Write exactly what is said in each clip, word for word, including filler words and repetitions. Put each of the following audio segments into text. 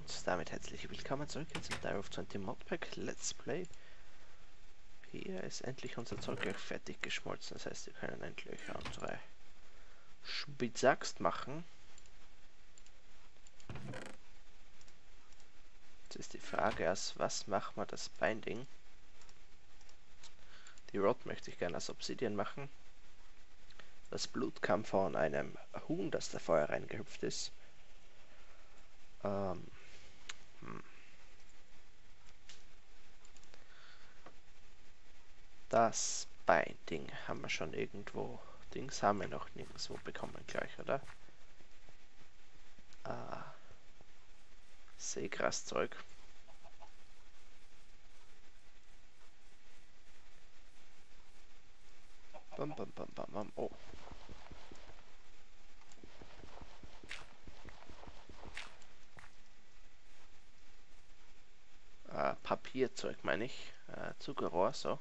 Und damit herzlich willkommen zurück zum Diary of zwanzig Modpack Let's Play. Hier ist endlich unser Zeug gleich fertig geschmolzen, das heißt wir können endlich unsere Spitzachs machen. Jetzt ist die Frage, aus was machen wir das Binding? Die Rod möchte ich gerne als Obsidian machen. Das Blut kam von einem Huhn, das da vorher reingehüpft ist. Ähm, hm. Das Binding haben wir schon irgendwo. Dings haben wir noch nirgendwo bekommen gleich, oder? Ah, Seegraszeug. Bam, bam, bam, bam, bam. Oh. Äh, Papierzeug meine ich. Äh, Zuckerrohr, so.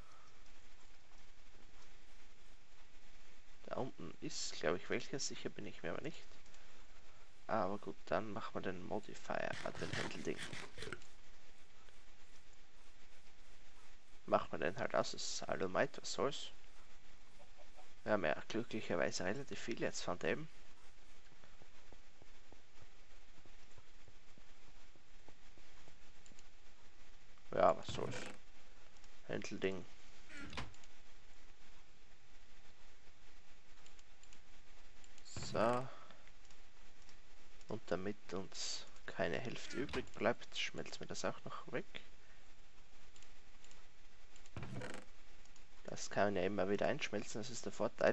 Da unten ist, glaube ich, welches. Sicher bin ich mir aber nicht. Aber gut, dann machen wir den Modifier an den Händelding. Machen wir den halt aus, das ist Alumite, was soll's. Wir haben ja glücklicherweise relativ viel jetzt von dem. Ja, was soll's. Händelding. So. Und damit uns keine Hälfte übrig bleibt, schmelzen wir das auch noch weg. Das kann man ja immer wieder einschmelzen, das ist der Vorteil.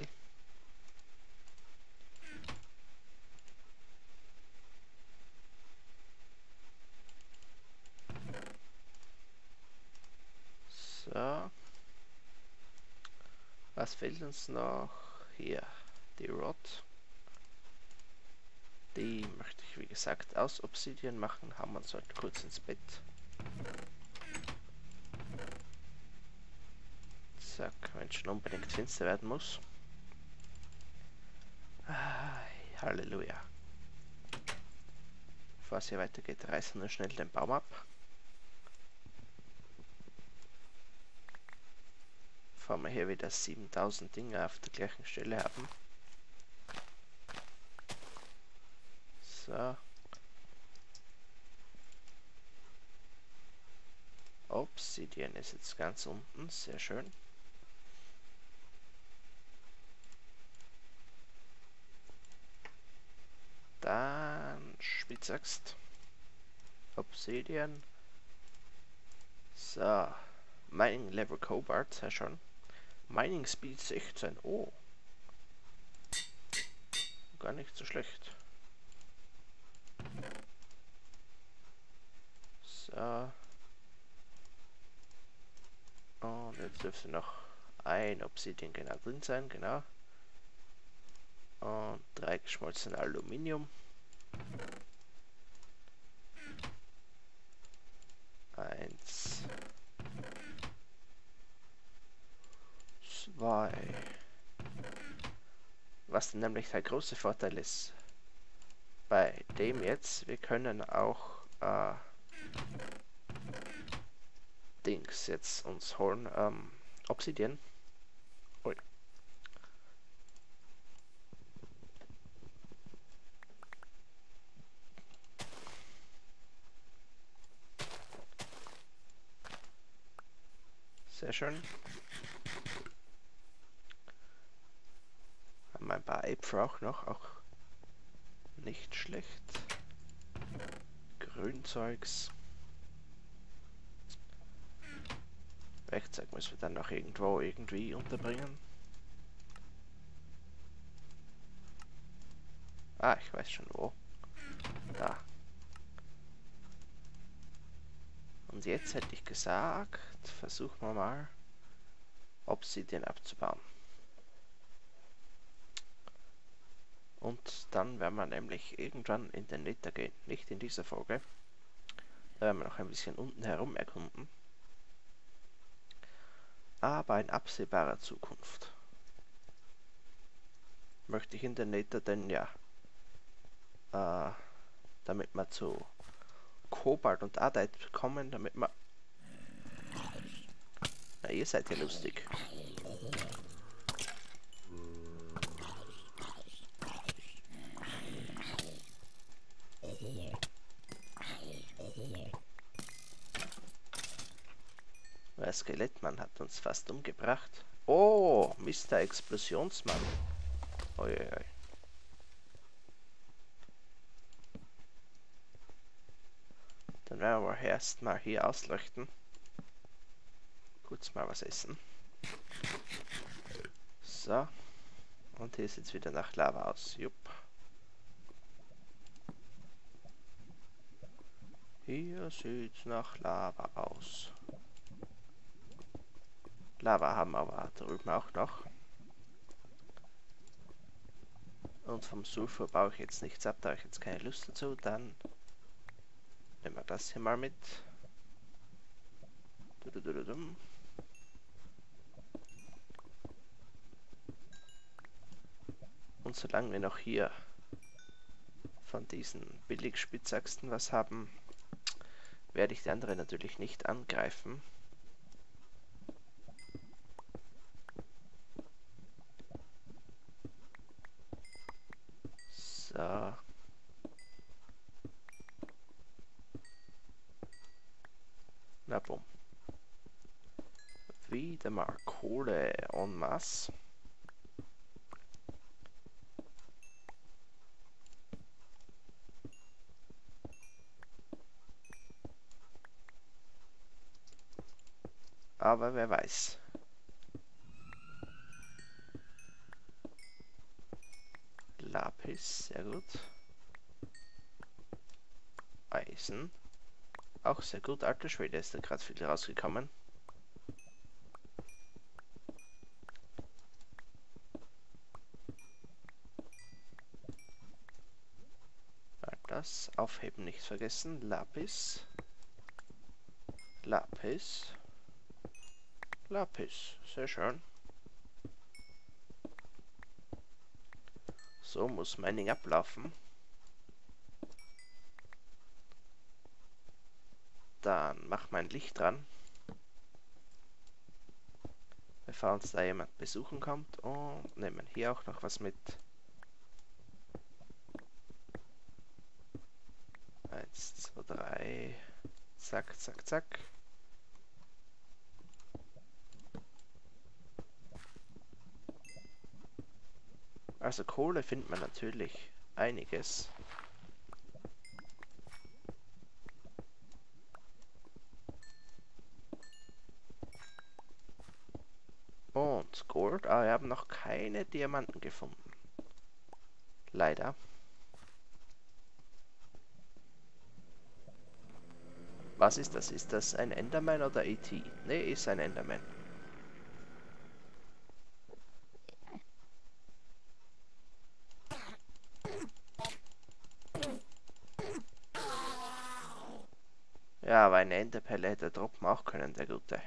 So. Was fehlt uns noch? Hier, die Rod. Die möchte ich, wie gesagt, aus Obsidian machen. Haben wir uns halt kurz ins Bett. Zack, wenn es schon unbedingt finster werden muss. Ah, Halleluja. Bevor es hier weitergeht, reißen wir nur schnell den Baum ab. Bevor wir hier wieder siebentausend Dinge auf der gleichen Stelle haben. So. Obsidian ist jetzt ganz unten, sehr schön. Dann Spitzaxt. Obsidian. So. Mining Level Cobalt, sehr schön. Mining Speed sechzehn. Oh. Gar nicht so schlecht. So. Und jetzt dürfte noch ein Obsidian genau drin sein, genau. Und drei geschmolzene Aluminium. Eins. Zwei. Was nämlich der große Vorteil ist bei dem jetzt, wir können auch äh, Dings jetzt uns holen, ähm, Obsidian. Ui. Sehr schön. Haben ein paar Äpfel auch noch, auch nicht schlecht. Grünzeugs. Werkzeug müssen wir dann noch irgendwo irgendwie unterbringen. Ah, ich weiß schon wo. Da. Und jetzt hätte ich gesagt, versuchen wir mal, Obsidian abzubauen. Und dann werden wir nämlich irgendwann in den Nether gehen. Nicht in dieser Folge. Da werden wir noch ein bisschen unten herum erkunden. Aber in absehbarer Zukunft möchte ich in den Nether, denn ja, äh, damit wir zu Kobalt und Adite bekommen, damit wir... Na, ihr seid ja lustig. Der Skelettmann hat uns fast umgebracht. Oh, Mister Explosionsmann. Uiuiui. Dann werden wir erst mal hier ausleuchten. Kurz mal was essen. So. Und hier sieht es wieder nach Lava aus. Jupp. Hier sieht es nach Lava aus. Lava haben wir aber drüben auch noch. Und vom Sulfur baue ich jetzt nichts ab, da habe ich jetzt keine Lust dazu. Dann nehmen wir das hier mal mit. Und solange wir noch hier von diesen Billig-Spitzachsen was haben, werde ich die anderen natürlich nicht angreifen. So. Na bumm. Wieder mal Kohle en masse. Aber wer weiß. Lapis, sehr gut. Eisen. Auch sehr gut. Alter Schwede, ist da gerade viel rausgekommen. Das Aufheben nicht vergessen. Lapis. Lapis. Lapis. Sehr schön. So muss Mining ablaufen. Dann mach mein Licht dran. Bevor uns da jemand besuchen kommt. Und nehmen hier auch noch was mit. Eins, zwei, drei. Zack, zack, zack. Also Kohle findet man natürlich einiges. Und Gold, aber wir haben noch keine Diamanten gefunden. Leider. Was ist das? Ist das ein Enderman oder E T? Ne, ist ein Enderman. Ja, aber eine Enderperle hätte er droppen auch können, der Gute.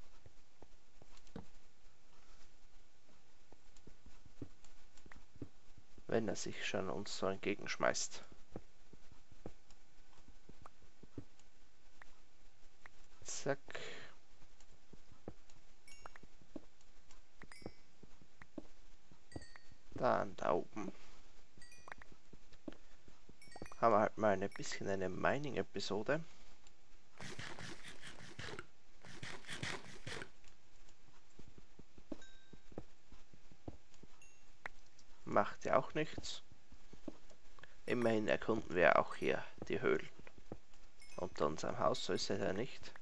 Wenn er sich schon uns so entgegenschmeißt. Zack. Dann da oben. Haben wir halt mal ein bisschen eine Mining-Episode. Macht ja auch nichts. Immerhin erkunden wir auch hier die Höhlen. Unter unserem Haus, so ist es ja nicht.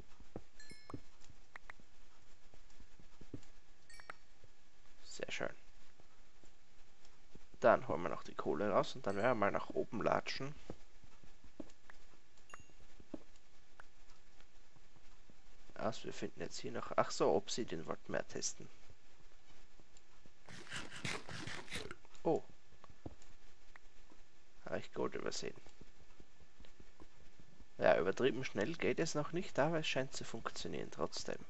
Sehr schön. Dann holen wir noch die Kohle raus und dann werden wir mal nach oben latschen. Also wir finden jetzt hier noch... Ach so, Obsidian wollten wir testen. Oh. Habe ich Gold übersehen. Ja, übertrieben schnell geht es noch nicht, aber es scheint zu funktionieren trotzdem.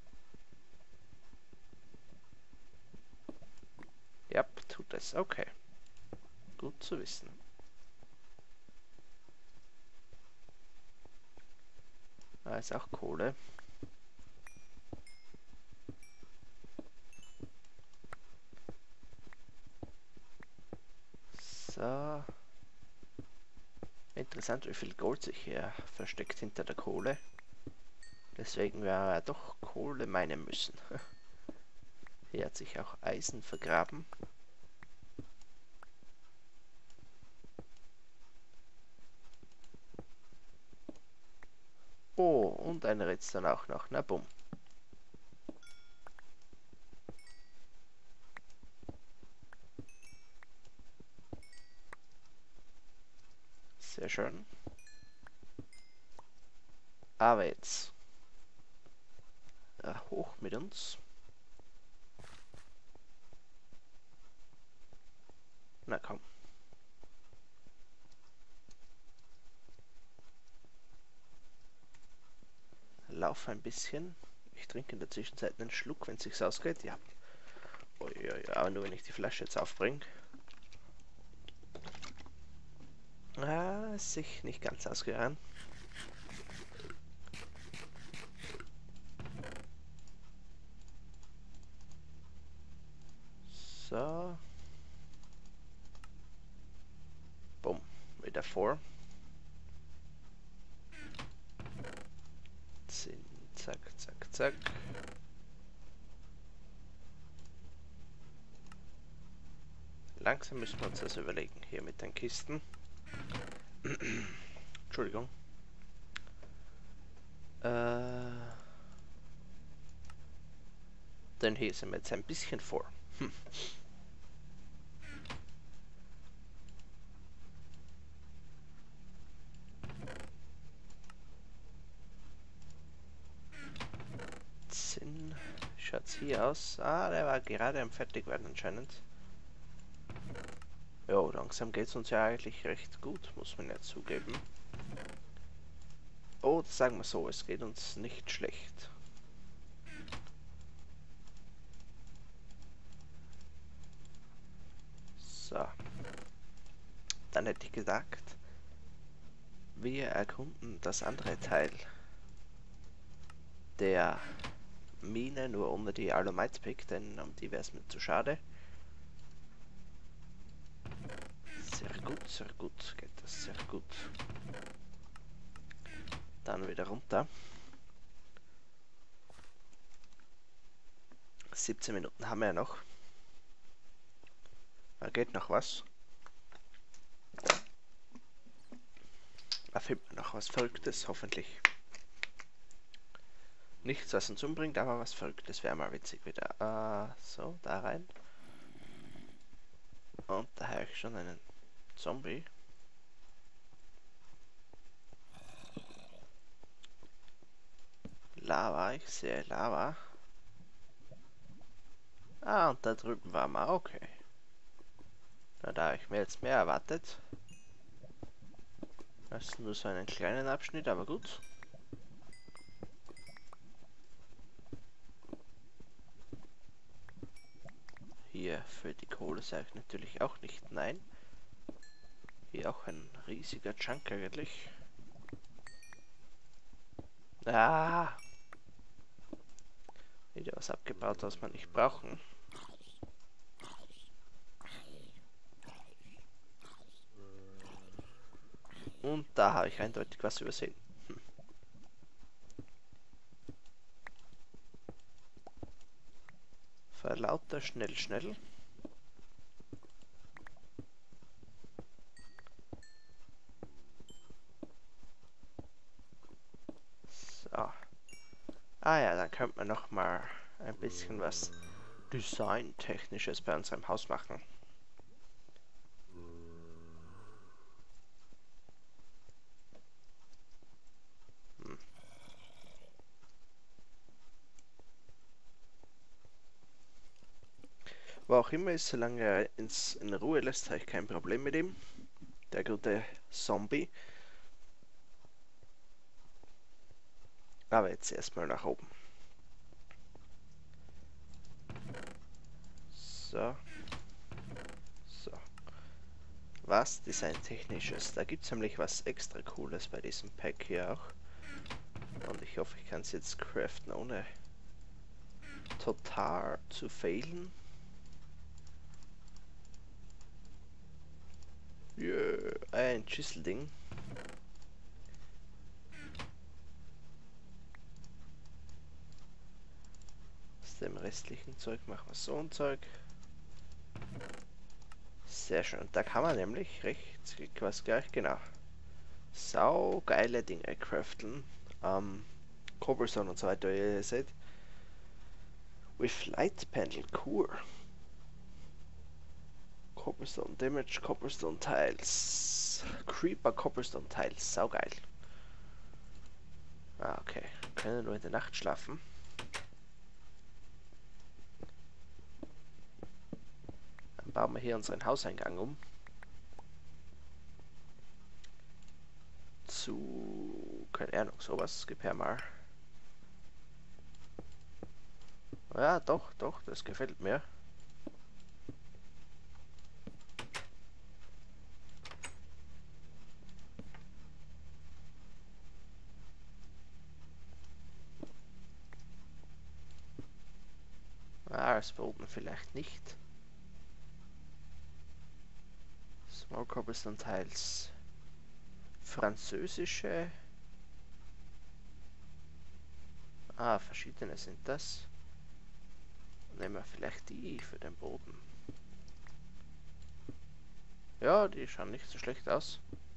Ja, tut es. Okay. Gut zu wissen. ist auch Kohle. So. Interessant, wie viel Gold sich hier versteckt hinter der Kohle. Deswegen wäre er doch Kohle meinen müssen. Hier hat sich auch Eisen vergraben. Oh, und ein Redstone auch noch. Na bumm. Sehr schön. Aber jetzt. Ja, hoch mit uns. Na komm. Lauf ein bisschen. Ich trinke in der Zwischenzeit einen Schluck, wenn es sich ausgeht. Ja. Uiui, aber nur wenn ich die Flasche jetzt aufbringe. Ah, ist sich nicht ganz ausgegangen. So. Bumm. Wieder vor. Zehn. Zack, zack, zack. Langsam müssen wir uns das überlegen. Hier mit den Kisten. Entschuldigung. Äh, denn hier sind wir jetzt ein bisschen vor. Hm. Sinn. Schaut's hier aus? Ah, der war gerade am Fertigwerden anscheinend. Jo, langsam geht's uns ja eigentlich recht gut, muss man ja zugeben. Oh, sagen wir so, es geht uns nicht schlecht. So. Dann hätte ich gesagt, wir erkunden das andere Teil der Mine, nur ohne die Alumite Pick, denn um die wäre es mir zu schade. Sehr gut, sehr gut, geht das sehr gut. Dann wieder runter. siebzehn Minuten haben wir ja noch. Da geht noch was. Da fehlt mir noch was Verrücktes, hoffentlich. Nichts, was uns umbringt, aber was Verrücktes wäre mal witzig wieder. Uh, so, da rein. Und da habe ich schon einen Zombie. Lava, ich sehe Lava. Ah, und da drüben war mal, okay. Na, da habe ich mir jetzt mehr erwartet. Das ist nur so einen kleinen Abschnitt, aber gut. Hier für die Kohle sage ich natürlich auch nicht nein. Hier auch ein riesiger Chunk eigentlich. Ah! Wieder was abgebaut, was man nicht brauchen. Und da habe ich eindeutig was übersehen. Hm. Verlauter schnell, schnell. So. Ah ja, dann könnte man noch mal ein bisschen was Design-Technisches bei unserem Haus machen. Hm. Wo auch immer ist, solange er ins, in Ruhe lässt, habe ich kein Problem mit ihm. Der gute Zombie. Aber jetzt erstmal nach oben. So. So. Was Designtechnisches. Da gibt es nämlich was extra Cooles bei diesem Pack hier auch. Und ich hoffe, ich kann es jetzt craften, ohne total zu failen. Yeah, ein Schüsselding. Aus dem restlichen Zeug machen wir so ein Zeug. Sehr schön. Da kann man nämlich rechtsklick was gleich, genau. Sau geile Dinge craften. Ähm, Cobblestone und so weiter, wie ihr seht. With Light Panel, cool. Cobblestone Damage, Cobblestone Tiles. Creeper Cobblestone Tiles, saugeil. Ah, okay. Können nur in der Nacht schlafen. Dann bauen wir hier unseren Hauseingang um. Zu, keine Ahnung, sowas. Gib her mal. Ja, doch, doch, das gefällt mir. Ah, als Boden vielleicht nicht. Small Cobblestone Tiles. Französische. Ah, verschiedene sind das. Nehmen wir vielleicht die für den Boden. Ja, die schauen nicht so schlecht aus.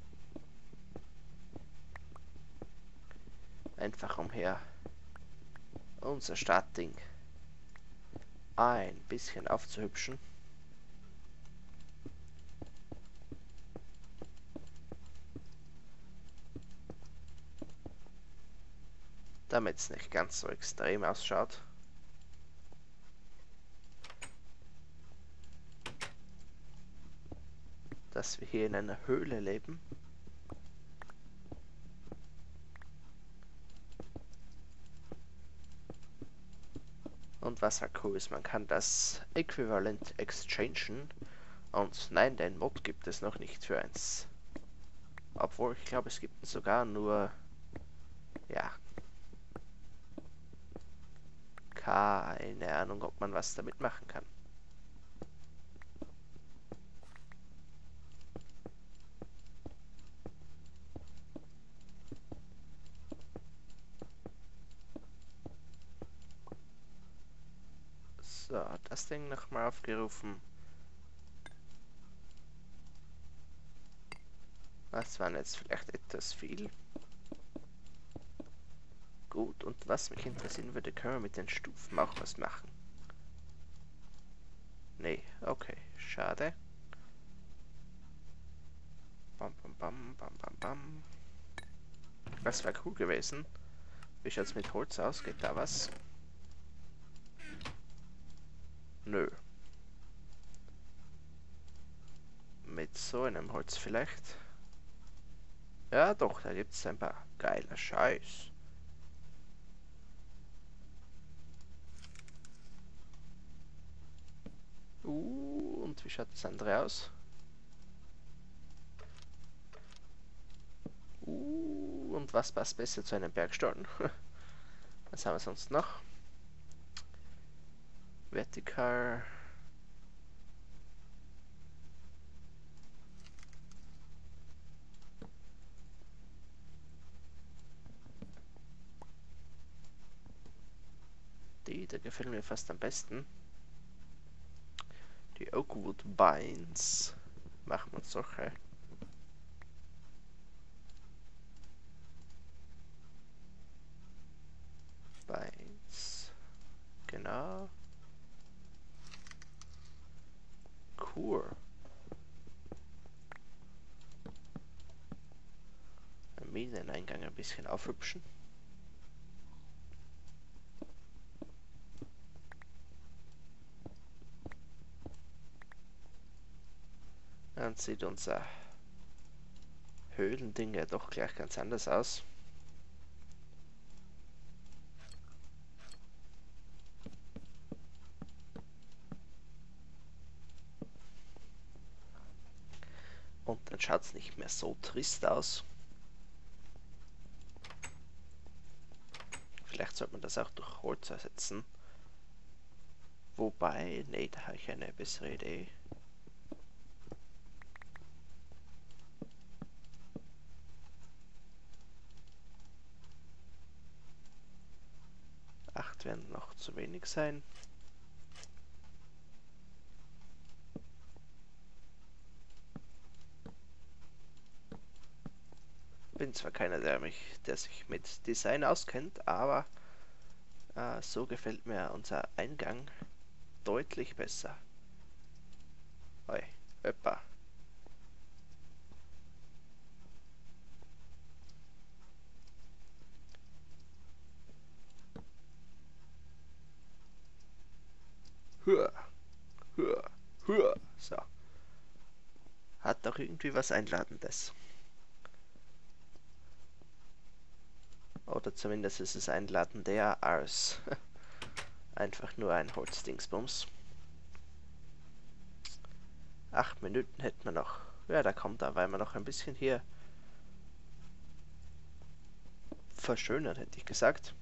Einfach umher unser Startding ein bisschen aufzuhübschen. Damit es nicht ganz so extrem ausschaut. Dass wir hier in einer Höhle leben. Und was halt cool ist, man kann das Äquivalent exchangen. Und nein, den Mod gibt es noch nicht für eins. Obwohl, ich glaube, es gibt ihn sogar nur, ja, keine Ahnung, ob man was damit machen kann. So, das Ding nochmal aufgerufen. Das waren jetzt vielleicht etwas viel. Gut, und was mich interessieren würde, können wir mit den Stufen auch was machen. Nee, okay, schade. Bam, bam, bam, bam, bam, bam. Das wäre cool gewesen. Wie schaut's mit Holz aus? Geht da was? Nö. Mit so einem Holz vielleicht? Ja, doch, da gibt's ein paar geiler Scheiß. Uh, und wie schaut das andere aus? Uh, und was passt besser zu einem Bergstollen? Was haben wir sonst noch? Vertikal. Die, da gefällt mir fast am besten. Die Oakwood Binds. Machen wir uns solche. Binds. Genau. Cool. Den Mineneingang ein bisschen aufhübschen. Dann sieht unser Höhlending ja doch gleich ganz anders aus. Und dann schaut es nicht mehr so trist aus. Vielleicht sollte man das auch durch Holz ersetzen. Wobei, nee, da habe ich eine bessere Idee. Acht werden noch zu wenig sein. Bin zwar keiner, der mich, der sich mit Design auskennt, aber äh, so gefällt mir unser Eingang deutlich besser. Oi, hoppa. Hua, hua, hua. So. Hat doch irgendwie was Einladendes. Oder zumindest ist es einladender als einfach nur ein Holzdingsbums. Acht Minuten hätten wir noch. Ja, da kommt da, weil wir noch ein bisschen hier verschönern, hätte ich gesagt.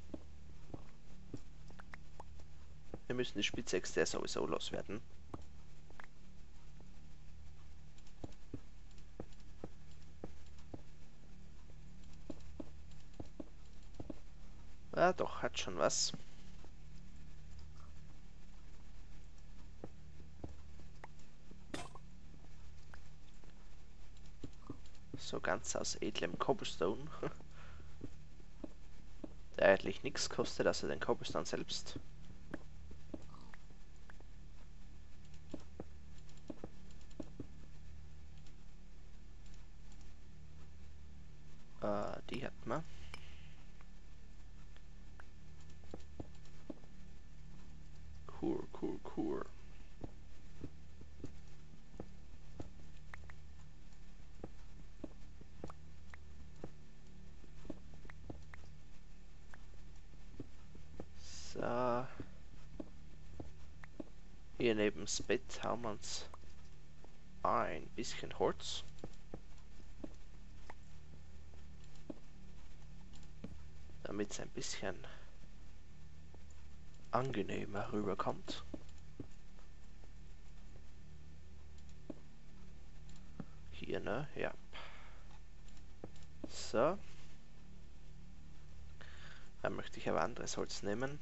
Wir müssen die Spitzechse sowieso loswerden. Ja, doch, hat schon was. So ganz aus edlem Cobblestone. Der eigentlich nichts kostet, also den Cobblestone selbst. Äh, die hat man. Cool, cool, cool. So. Hier neben das Bett haben wir uns ein bisschen Holz. Damit es ein bisschen angenehmer rüberkommt. Hier, ne? Ja. So. Dann möchte ich aber anderes Holz nehmen.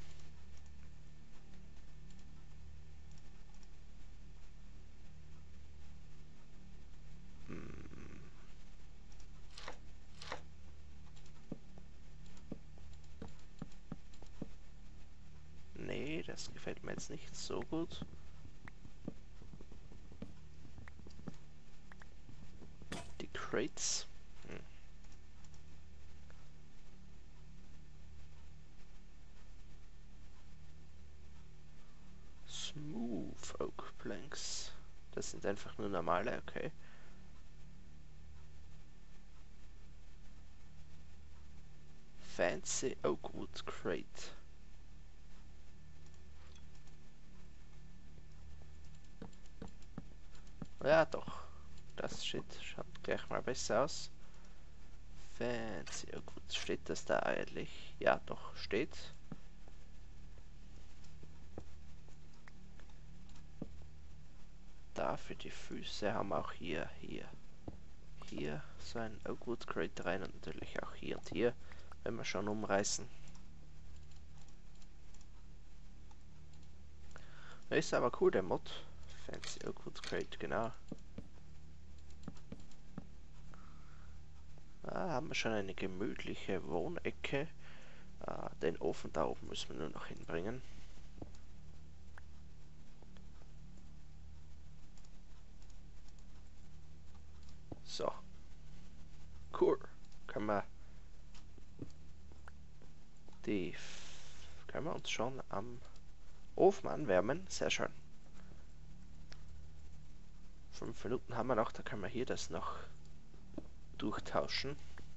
Hm. Nee, das gefällt mir jetzt nicht so gut. Die Crates. Hm. Smooth Oak Planks. Das sind einfach nur normale, okay. Fancy Oakwood Crate. Ja, doch. Das shit schaut gleich mal besser aus. Fancy Oakwood. Steht das da eigentlich? Ja, doch, steht. Da für die Füße haben wir auch hier, hier, hier so ein Oakwood Crate rein und natürlich auch hier und hier, wenn wir schon umreißen. Ist aber cool, der Mod. Fancy Oakwood Crate, genau. Da haben wir schon eine gemütliche Wohnecke. Ah, den Ofen da oben müssen wir nur noch hinbringen. So. Cool. Können wir die können wir uns schon am Ofen anwärmen. Sehr schön. Fünf Minuten haben wir noch, da können wir hier das noch durchtauschen.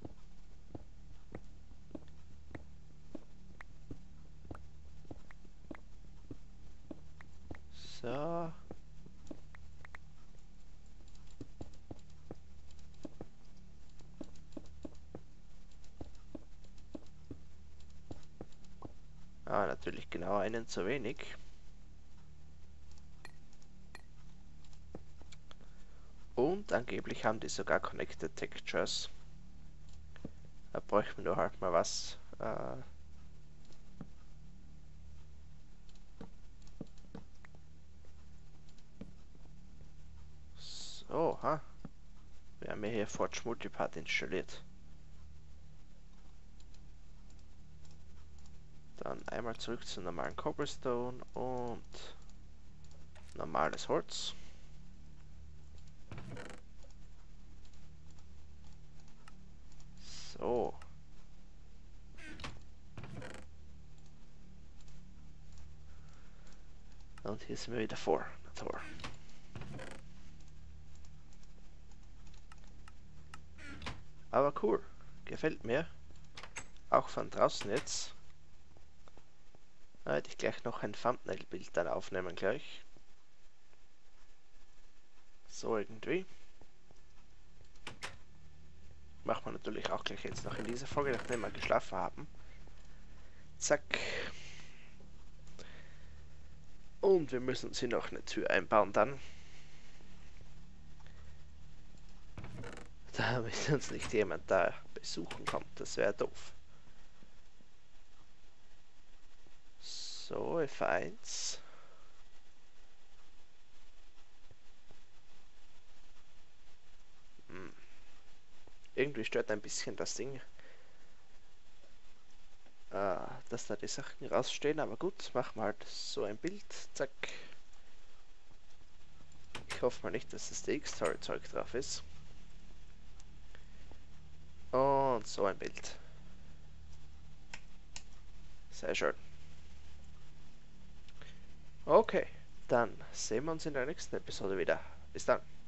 So. Ah, natürlich genau einen zu wenig. Und angeblich haben die sogar Connected Textures. Da bräuchten wir nur halt mal was. Äh, so, ha. Wir haben ja hier Forge Multipart installiert. Dann einmal zurück zum normalen Cobblestone und normales Holz. So. Und hier sind wir wieder vor. Na toll. Aber cool. Gefällt mir. Auch von draußen jetzt. Da hätte ich gleich noch ein Thumbnail-Bild dann aufnehmen gleich. So irgendwie. Machen wir natürlich auch gleich jetzt noch in dieser Folge, nachdem wir geschlafen haben. Zack. Und wir müssen uns hier noch eine Tür einbauen dann. Damit uns nicht jemand da besuchen kommt. Das wäre doof. So, F eins. Hm. Irgendwie stört ein bisschen das Ding, äh, dass da die Sachen rausstehen. Aber gut, machen wir halt so ein Bild. Zack. Ich hoffe mal nicht, dass das D X-Story-Zeug drauf ist. Und so ein Bild. Sehr schön. Okay, dann sehen wir uns in der nächsten Episode wieder. Bis dann.